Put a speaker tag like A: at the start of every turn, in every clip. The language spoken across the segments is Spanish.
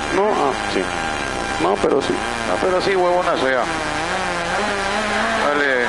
A: No, sí. No, pero sí.
B: No, pero sí, huevonazo ya. Dale.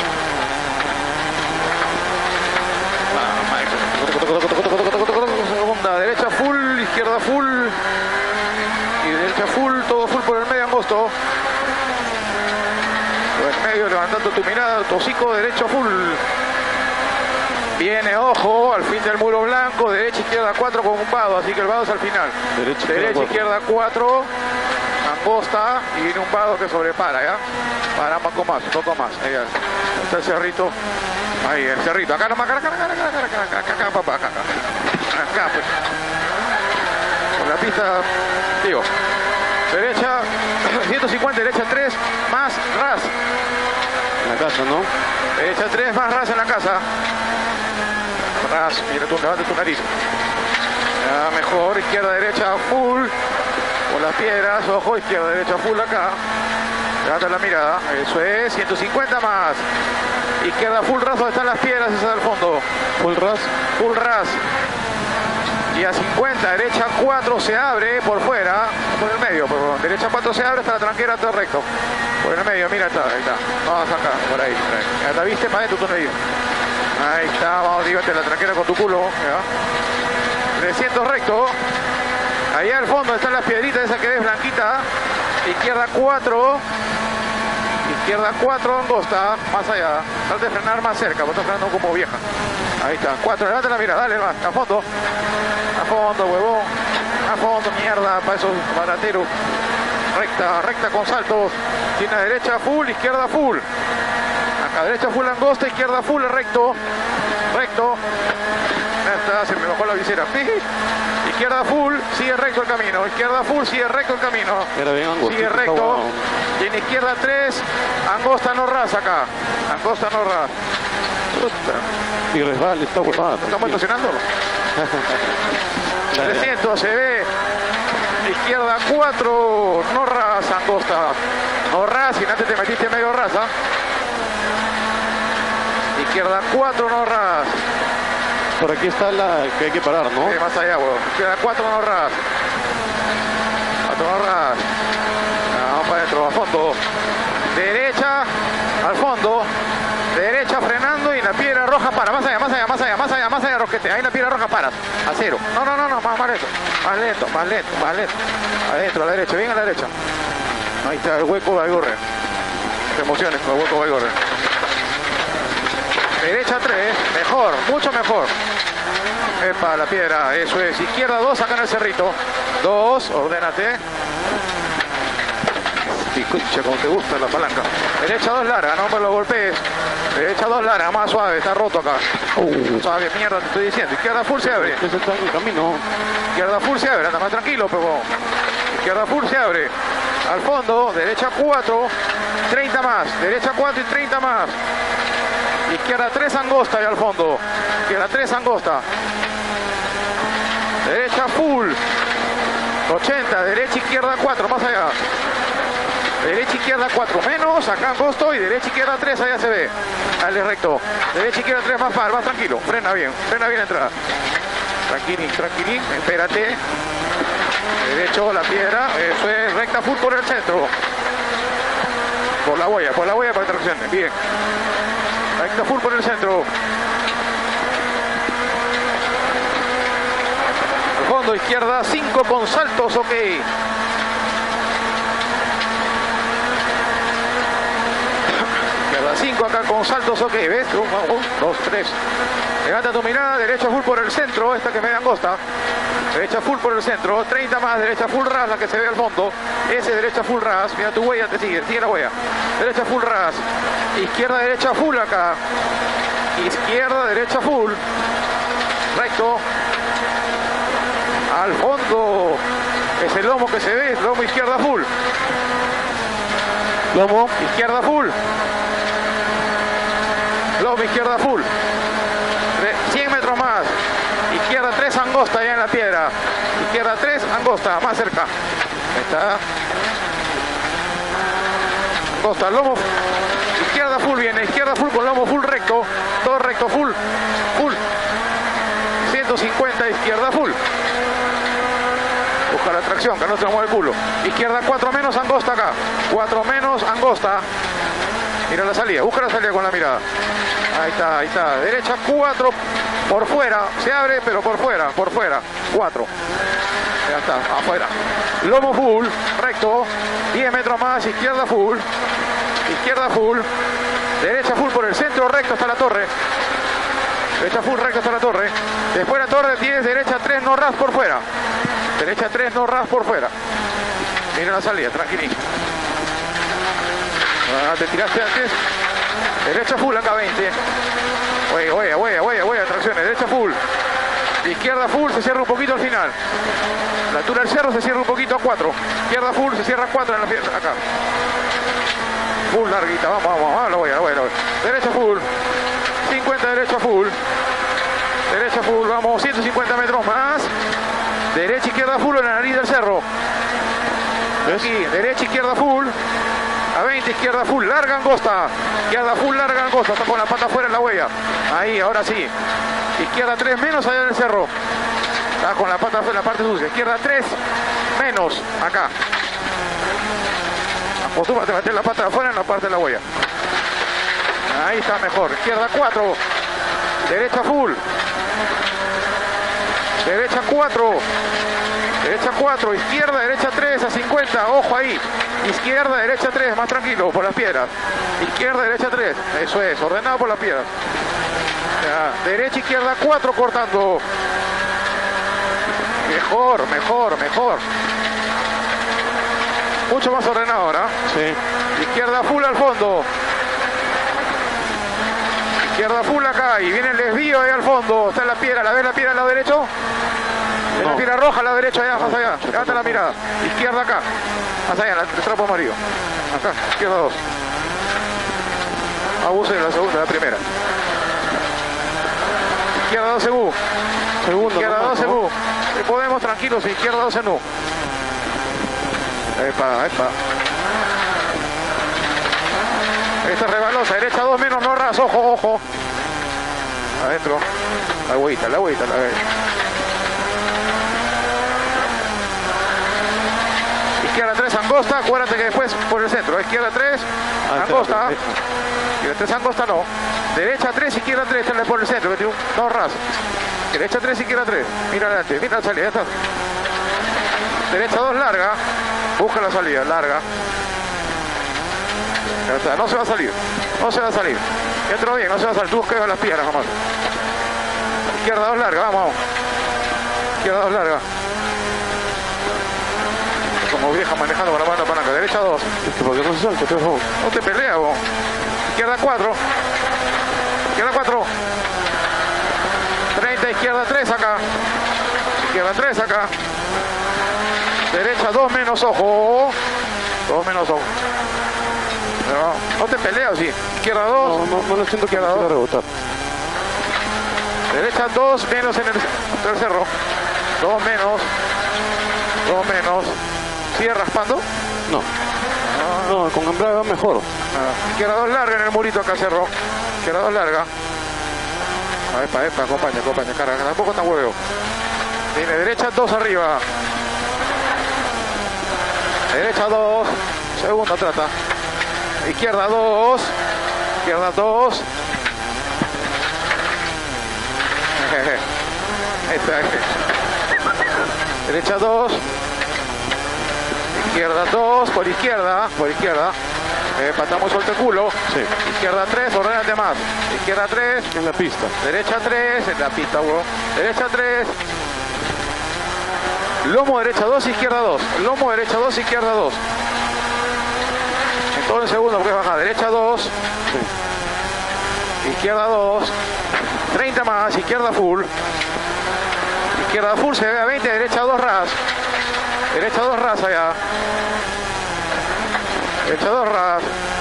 B: Segunda, derecha full, izquierda full. Y derecha full, todo full por el medio angosto. Por el medio levantando tu mirada, tu hocico, derecho full. Viene, ojo, al fin del muro blanco, derecha, izquierda 4 con un vado, así que el vado es al final. Derecha, izquierda 4, angosta, y viene un vado que sobrepara, ¿ya? Para un poco más, ahí está el cerrito, ahí, el cerrito, acá nomás, acá, papá, acá, pues. Con la pista, digo, derecha, 150, derecha 3, más ras.
A: En la casa, ¿no?
B: Derecha 3, más ras en la casa. Ras, mira tú, levanta tu nariz. Ya, mejor, izquierda, derecha, full. Con las piedras, ojo, izquierda, derecha, full acá. Levanta la mirada, eso es, 150 más. Izquierda, full ras, donde están las piedras, esa del fondo.
A: Full ras.
B: Full ras. Y a 50, derecha 4 se abre por fuera, por el medio, perdón. Derecha 4 se abre hasta la tranquera, todo recto. Por el medio, mira, está, ahí está. Vamos acá, por ahí. Ya la viste para adentro, tú no. Ahí está, vamos, dígate la tranquera con tu culo. ¿Ya? 300 recto. Allá al fondo están las piedritas, esa que ves blanquita. Izquierda 4. Izquierda 4, angosta. Más allá. Trata de frenar más cerca, porque estás frenando como vieja. Ahí está, 4, levanta la mira, dale, va, a fondo. A fondo, huevón. A fondo, mierda, para esos barateros. Recta con saltos. Tiene derecha full, izquierda full. Acá derecha full angosta, izquierda full, recto. Ya está, se me bajó la visera. Izquierda full, sigue recto el camino. Izquierda full, sigue recto el camino. Sigue recto. Tiene izquierda 3, angosta no ras acá. Angosta no ras.
A: Y resbala, está huevada.
B: ¿Estamos estacionando? 300, se ve. Izquierda 4, no ras, angosta. No ras, y antes te metiste medio rasa. Izquierda 4, no ras.
A: Por aquí está la que hay que parar, ¿no?
B: Sí, más allá, huevón. Izquierda 4, no ras. 4 no ras. Vamos para adentro, a fondo. Derecha, al fondo. Derecha frenando y la piedra roja para. Más allá, Roquete. Ahí la piedra roja para. A cero. No, más lento. Adentro, a la derecha, bien a la derecha. Ahí está el hueco Baigorre. Te emociones con el hueco Baigorre. Derecha 3, mejor, mucho mejor. Epa, la piedra, eso es. Izquierda 2, acá en el cerrito. 2, ordénate. Y escucha como te gusta la palanca. Derecha 2 larga, no me lo golpees. Derecha 2 larga, más suave, está roto acá. Suave, mierda, te estoy diciendo. Izquierda full se abre.
A: Eso está en el camino.
B: Izquierda full se abre, anda más tranquilo, pero. Izquierda full se abre. Al fondo, derecha 4, 30 más. Derecha 4 y 30 más. Izquierda 3 angosta y al fondo. Izquierda 3 angosta. Derecha full. 80, derecha izquierda 4, más allá. Derecha izquierda 4 menos, acá angosto y derecha izquierda 3, allá se ve. Dale recto. Derecha izquierda 3 más par, más tranquilo. Frena bien la entrada. Tranquilín, espérate. Derecho la piedra, eso es recta full por el centro. Por la huella para que traccione. Bien. Recta full por el centro. Al fondo, izquierda 5 con saltos, ok. Izquierda 5 acá con saltos, ok. ¿Ves? 1, 2, 3. Levanta tu mirada, derecha full por el centro, esta que me da angosta. Derecha full por el centro, 30 más, derecha full ras, la que se ve al fondo. Ese derecha full ras, mira tu huella, te sigue la huella. Derecha full ras, izquierda, derecha full acá. Izquierda, derecha full. Recto. Al fondo. Es el lomo que se ve, lomo izquierda full. Lomo, izquierda full. Lomo izquierda full. 100 metros más. Izquierda 3 angosta ya en la piedra. Izquierda 3 angosta, más cerca. Ahí está. Angosta, lomo. Izquierda full viene, izquierda full con lomo full recto. Todo recto, full. 150 izquierda full. busca la tracción, que no se nos mueve el culo. Izquierda 4 menos, angosta acá. 4 menos, angosta. Mira la salida, busca la salida con la mirada. Ahí está, ahí está. Derecha 4 por fuera. Se abre, pero por fuera, 4. Ya está, afuera. Lomo full, recto. 10 metros más, izquierda full. Izquierda full. Derecha full por el centro, recto hasta la torre. Derecha full, recto hasta la torre. Después la torre tienes derecha 3, no ras por fuera. Derecha 3, no ras por fuera. Mira la salida, tranquilito. Te tiraste antes. Derecha full acá 20. Huella, tracciones. Derecha full. Izquierda full, se cierra un poquito al final. La altura del cerro se cierra un poquito a 4. Izquierda full, se cierra 4 en la pierna, acá. Full larguita, vamos, la huella. Derecha full. 50 derecha full. Derecha full, vamos, 150 metros más. Derecha, izquierda full en la nariz del cerro. Aquí, derecha, izquierda full. A 20, izquierda full, larga angosta. Izquierda full, larga angosta. Está con la pata afuera en la huella. Ahí, ahora sí. Izquierda 3 menos allá en el cerro. Está con la pata afuera en la parte sucia. Izquierda 3 menos acá. Acostúmate a meter la pata afuera en la parte de la huella. Ahí está mejor. Izquierda 4. Derecha full. Derecha 4. Derecha 4. Izquierda, derecha 3 a 50. Ojo ahí. Izquierda, derecha 3. Más tranquilo por las piedras. Izquierda, derecha 3. Eso es. Ordenado por las piedras. Ya. Derecha, izquierda 4 cortando. Mejor. Mucho más ordenado ahora.
A: Sí.
B: Izquierda full al fondo. Izquierda full acá y viene el desvío ahí al fondo. Está en la piedra, ¿la ves la piedra al lado derecho? No. La piedra roja al lado derecho, allá, más allá. Levanta la mirada. Izquierda acá. Más allá, el trapo amarillo. Acá, izquierda 2. Abuse de la segunda, de la primera. Izquierda 2 en U.
A: Segundo.
B: Izquierda 2 en U. Si podemos, tranquilos, izquierda 2 en U. Epa. Esta es rebalosa, derecha 2 menos, no ras, ojo. Adentro. La agüita. Izquierda 3, angosta, acuérdate que después por el centro. Izquierda 3, angosta. Izquierda 3, angosta no. Derecha 3, izquierda 3, está por el centro, no ras. Derecha 3, izquierda 3. Mira adelante, mira la salida, ya está. Derecha 2, larga. Busca la salida, larga. Ya está, no se va a salir. Entró bien, no se va a salir. Tú buscas las piedras, jamás. Izquierda 2 larga, vamos. Izquierda 2 larga. Como vieja manejando con la mano para acá. Derecha 2.
A: ¿Por qué no se salta?
B: No te peleas, vos. Izquierda 4. Izquierda 4. 30, izquierda 3 acá. Izquierda 3 acá. Derecha 2 menos, ojo. 2 menos, ojo. No te peleas, sí. Izquierda 2.
A: No lo siento que
B: izquierda 2.
A: rebotar.
B: Derecha 2 menos en el cerro. 2 menos. ¿Sigue raspando?
A: No, con embrague va mejor.
B: Izquierda 2 larga en el murito acá, cerro. Izquierda 2 larga. Epa, acompaña, carga. Tampoco tan huevo. Tiene derecha 2 arriba. Derecha 2. Segunda trata. Izquierda 2. Izquierda 2. Derecha 2. Izquierda 2. Por izquierda. Patamos suelto el culo.
A: Sí.
B: Izquierda 3. Ordenate más. Izquierda 3.
A: En la pista.
B: Derecha 3. En la pista, huevo. Derecha 3. Lomo derecha 2. Izquierda 2. Lomo derecha 2. Izquierda 2. En todo el segundo porque baja. Derecha 2. Sí. Izquierda 2. 30 más. Izquierda full. Izquierda full se ve a 20. Derecha 2 ras. Derecha 2 ras allá. Derecha 2 ras.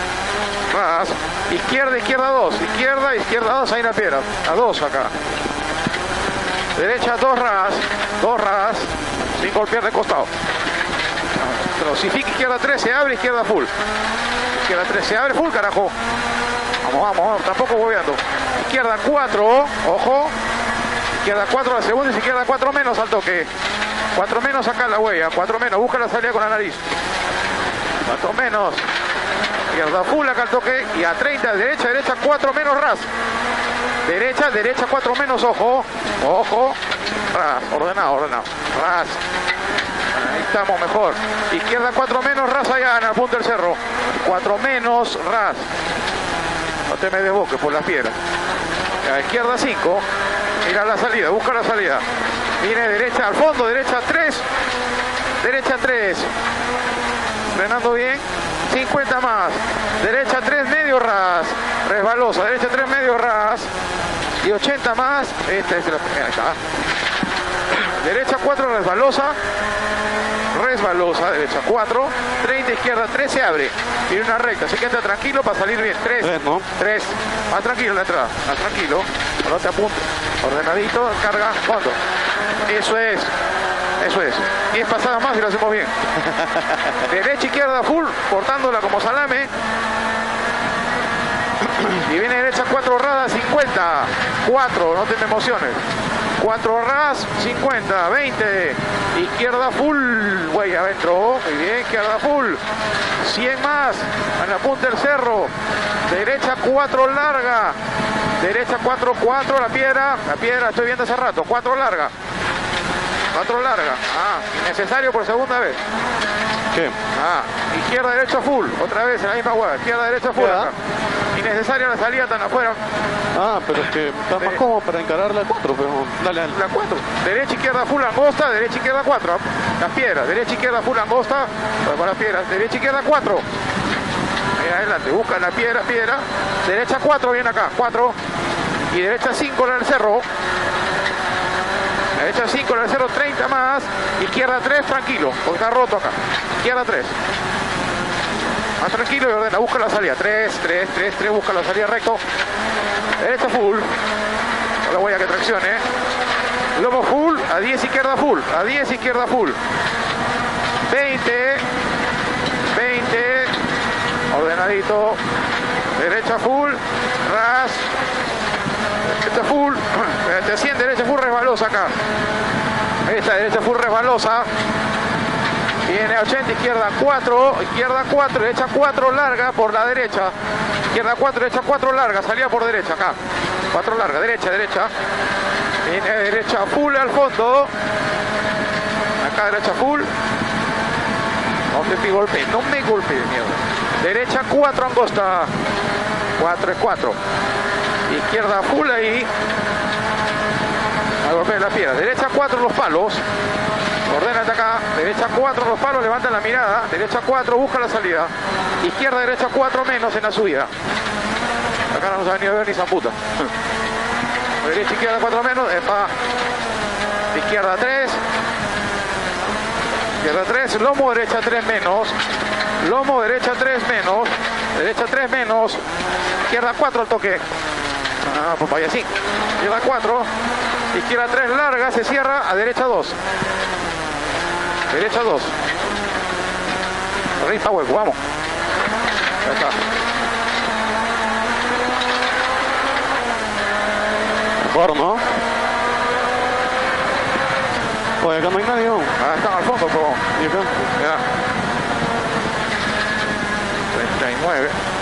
B: Izquierda 2. Izquierda 2 ahí en la piedra. A 2 acá. Derecha 2 ras. 2 ras. Sin golpear de costado. Trocifica izquierda 3, se abre, izquierda full. Izquierda 3, se abre full, carajo. Vamos, tampoco hueveando. Izquierda 4, ojo. Izquierda 4 la segunda y izquierda 4 menos al toque. 4 menos acá en la huella, 4 menos, busca la salida con la nariz. 4 menos. Izquierda full acá al toque y a 30, derecha, derecha, 4 menos ras. Derecha, derecha, 4 menos, ojo. Ojo. Ras, ordenado, ordenado. Ras. Ahí estamos mejor. Izquierda 4 menos, ras allá en el punto del cerro. 4 menos, ras. No te me desboques por las piedras. A izquierda 5. Mira la salida, busca la salida. Viene derecha al fondo, derecha 3. Derecha 3. Frenando bien. 50 más. Derecha 3 medio ras. Resbalosa. Derecha 3 medio ras. Y 80 más. Esta es la primera. Está. Derecha 4 resbalosa. Resbalosa. Derecha 4. 30 izquierda 3 se abre. Viene una recta. Así que entra tranquilo para salir bien. 3.
A: 3, ¿no?
B: 3. Más tranquilo la entrada. Más tranquilo. No te apuntes. Ordenadito. Carga. Fondo. Eso es. Eso es. 10 pasadas más y lo hacemos bien. Derecha, izquierda, full, cortándola como salame. Y viene derecha 4 radas, 50. 4, no te me emociones. 4 ras, 50, 20. Izquierda full, güey, adentro. Muy bien, izquierda full. 100 más. En la punta del cerro. Derecha 4 larga. Derecha 4, 4, la piedra, estoy viendo hace rato. 4 larga. 4 larga. Ah, innecesario por segunda vez.
A: ¿Qué?
B: Ah, izquierda, derecha, full. Otra vez en la misma hueá. Izquierda, derecha, full. Acá. Innecesaria la salida tan afuera.
A: Ah, pero es que está más cómodo para encarar la 4, pero dale, dale.
B: La 4. Derecha, izquierda, full, angosta. Derecha, izquierda, 4. Las piedras. Derecha, izquierda, full, angosta. Con las piedras. Derecha, izquierda, 4. Ahí adelante. Busca la piedra, piedra. Derecha, 4. Viene acá. 4. Y derecha, 5 en el cerro. Derecha 5 en el 0, 30 más. Izquierda 3, tranquilo, porque está roto acá. Izquierda 3. Más tranquilo y ordena, busca la salida. 3, 3, 3, 3, busca la salida recto. Derecha full. No la huella que traccione. Lomo full, a 10 izquierda full. A 10 izquierda full. 20. 20. Ordenadito. Derecha full. Ras. Derecha full. Te 100, derecha full resbalosa acá. Esta derecha full resbalosa. Viene a 80, izquierda 4, izquierda 4, derecha 4 larga por la derecha. Izquierda 4, derecha 4 larga, salida por derecha acá. 4 larga, derecha, derecha. Viene derecha full al fondo. Acá derecha full. No te golpee, no me golpee, mierda. Derecha 4 angosta. 4 es 4. Izquierda full ahí. A golpear la piedra. Derecha 4 los palos. Ordénate acá. Derecha 4 los palos. Levanta la mirada. Derecha 4. Busca la salida. Izquierda, derecha 4 menos en la subida. Acá no nos ha venido a ver ni zamputa. Derecha, izquierda 4 menos. Epa. Izquierda 3. Izquierda 3. Lomo derecha 3 menos. Lomo derecha 3 menos. Derecha 3 menos. Izquierda 4 al toque. Ah, pues vaya así. Izquierda 4. Izquierda 3 larga, se cierra a derecha 2. Derecha 2. Arriba hueco, vamos. Ya está.
A: Mejor, ¿no? Pues acá no hay nadie, ¿no?
B: Ah, están al fondo, pero...
A: ¿Y acá?
B: Ya. 39.